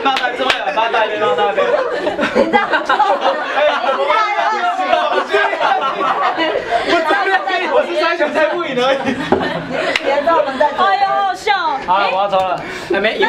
包袋，这边有包袋，面包袋边。 你这样做， 我是猜拳猜不赢而已。 别这么在。 哎呦，好笑。 好，我要抽了，还没赢。